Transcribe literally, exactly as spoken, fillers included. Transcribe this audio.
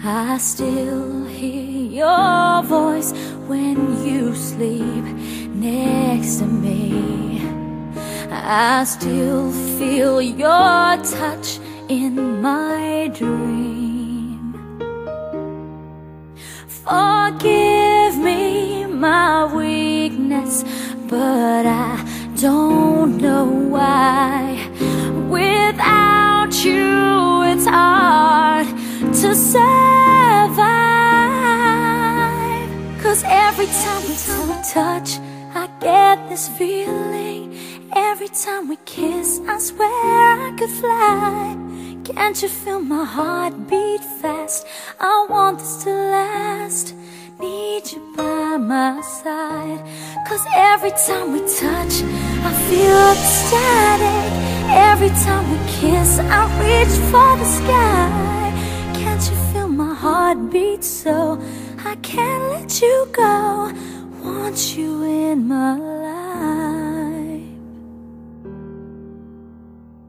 I still hear your voice when you sleep next to me. I still feel your touch in my dream. Forgive me my weakness, but I don't know why. Without you it's hard to survive. 'Cause every time we touch, I get this feeling. Every time we kiss, I swear I could fly. Can't you feel my heart beat fast? I want this to last. Need you by my side. 'Cause every time we touch, I feel the static. Every time we kiss, I reach for the sky. Can't you feel my heart beat so I can't let you go? Want you in my life.